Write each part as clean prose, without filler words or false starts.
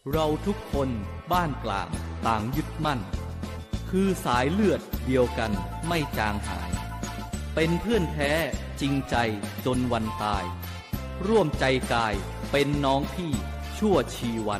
เราทุกคนบ้านกลางต่างยึดมั่นคือสายเลือดเดียวกันไม่จางหายเป็นเพื่อนแท้จริงใจจนวันตายร่วมใจกายเป็นน้องพี่ชั่วชีวัน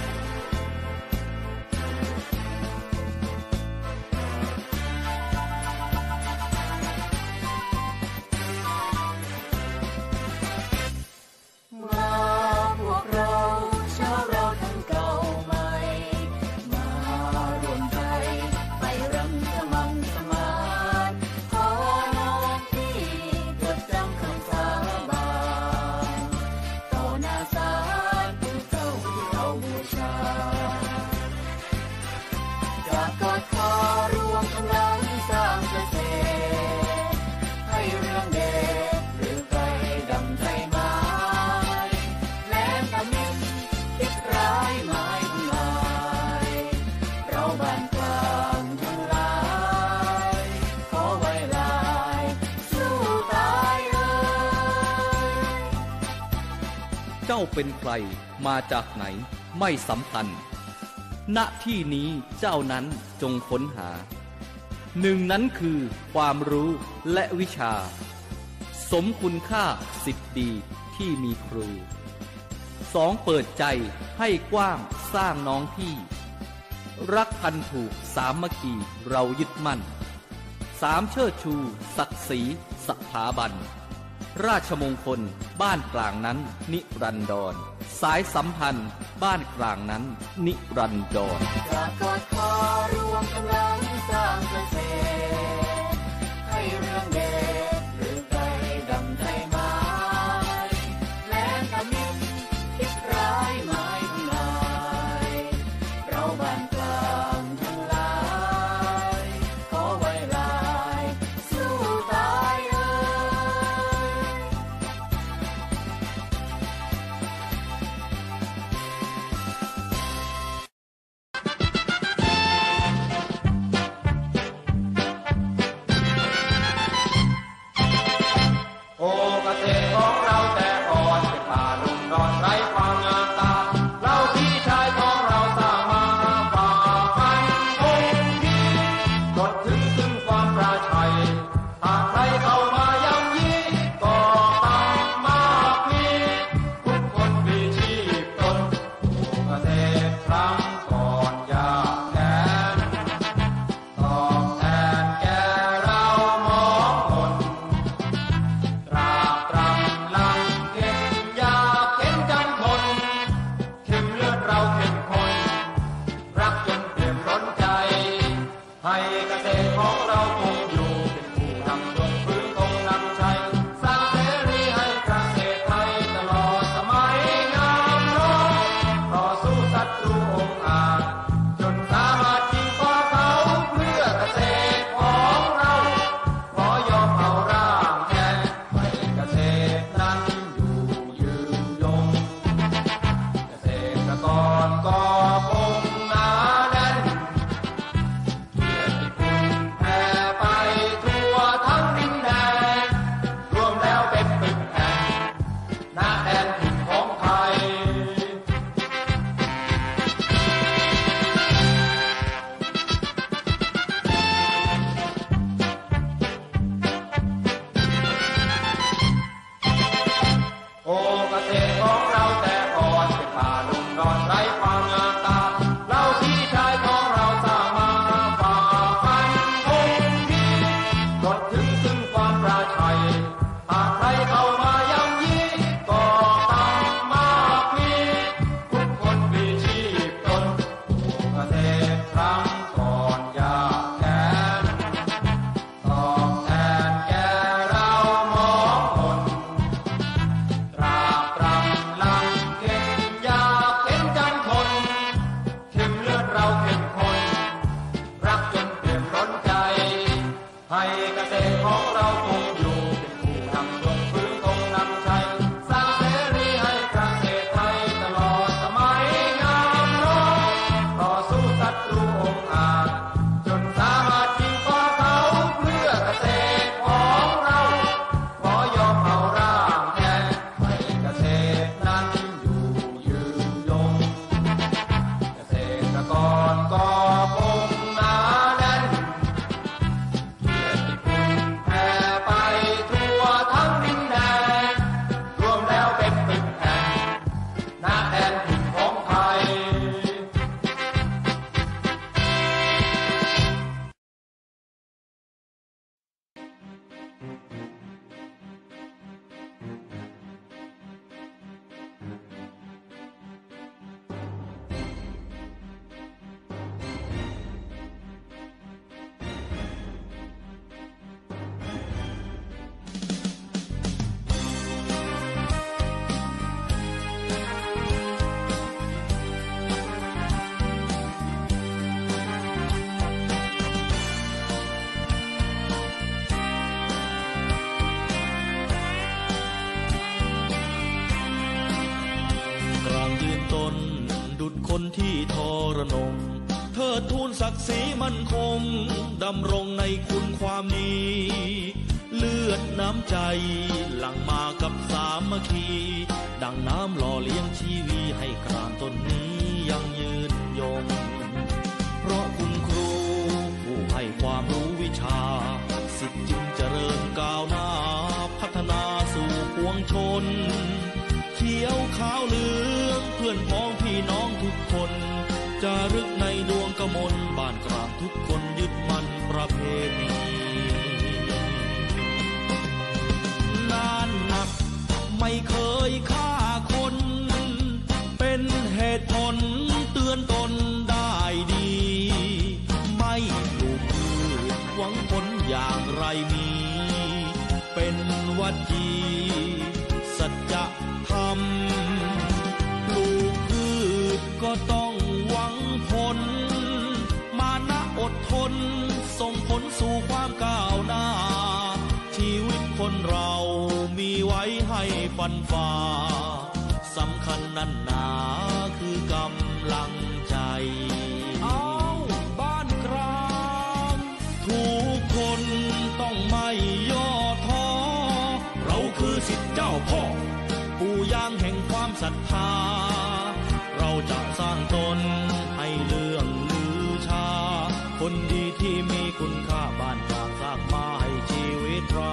เจ้าเป็นใครมาจากไหนไม่สำคัญณที่นี้เจ้านั้นจงค้นหาหนึ่งนั้นคือความรู้และวิชาสมคุณค่าสิทธิ์ดีที่มีครูสองเปิดใจให้กว้างสร้างน้องพี่รักพันผูกสามัคคีเรายึดมั่นสามเชิดชูศักดิ์ศรีสถาบันราชมงคลบ้านกลางนั้นนิรันดรสายสัมพันธ์บ้านกลางนั้นนิรันดรจะกอดคอรวมกำลังสร้างเกษตรให้เรื่องเด็ดหรือไกลดังใจไม้แม้ตะมินคิดร้ายไม้ทำลายเราบ้านกลางทั้งหลายขอไว้ลายสู้ตายก็คงหนาแน่นเกียรติคุณแผ่ไปทั่วทั้งดินแดนรวมแล้วเป็นตึกแห่งณแดนถิ่นของไทยคนที่ทรนงเทิดทูนศักดิ์ศรีมั่นคงดำรงในคุณความดีเลือดน้ำใจหลั่งมากับสามัคคีดังน้ำหล่อเลี้ยงชีวีให้กลางต้นนี้ยังยืนยงเพราะคุณครูผู้ให้ความรู้วิชาสิทธิ์จึงเจริญก้าวหน้าพัฒนาสู่ปวงชนเขียวขาวเหลืองเพื่อนพ้องพี่น้องทุกคนจารึกในดวงกมลบ้านกลางทุกคนยึดมั่นประเพณีนานนักไม่เคยฆ่าคนเป็นเหตุผลเตือนตนได้ดีไม่ปลูกพืชหวังผลอย่างไรมีเป็นวัจีสัจธรรมปลูกพืชก็ต้องหวังผลมานะอดทนส่งผลสู่ความก้าวหน้าชีวิตคนเรามีไว้ให้ฟันฝ่าสำคัญนั่นหนาคือกำลังใจเอาบ้านกลางทุกคนต้องไม่ย่อท้อเราคือศิษย์เจ้าพ่อปู่ย่างแห่งความศรัทธาเราจะสร้างตนให้เลื่องลือชาคนดีที่มีคุณค่าบ้านกลางสร้างมาให้ชีวิตเรา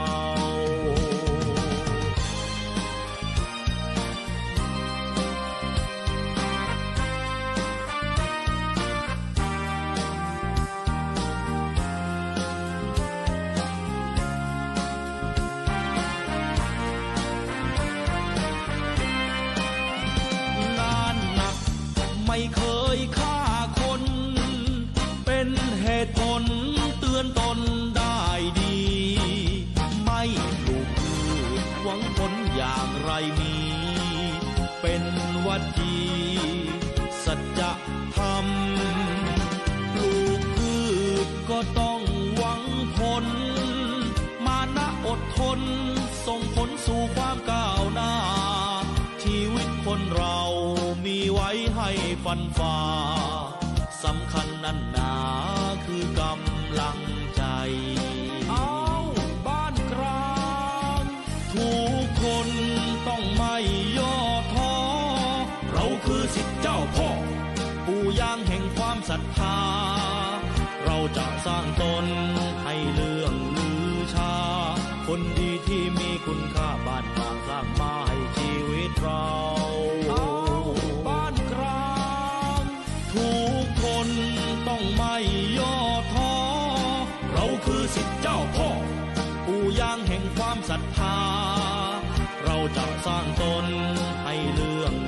ไม่เคยฆ่าคนเป็นเหตุผลเตือนตนได้ดีไม่ปลูกพืชหวังผลอย่างไรมีเป็นวัจีสัจธรรมปลูกพืชก็ต้องหวังผลมานะอดทนส่งผลสู่ความก้าวหน้าชีวิตคนเรามีไว้ให้ฟันฝ่าสำคัญนั่นหนาคือกำลังใจเอาบ้านกลางทุกคนต้องไม่ย่อท้อเราคือศิษย์เจ้าพ่อปู่ย่างแห่งความศรัทธาเราจะสร้างตนให้เลื่องลือชาคนดีที่มีคุณค่าบ้านกลางสร้างมาให้ชีวิตเราบ้านกลางทุกคนต้องไม่ย่อท้อเราคือศิษย์เจ้าพ่อปู่ย่างแห่งความศรัทธาเราจะสร้างตนให้เลื่อง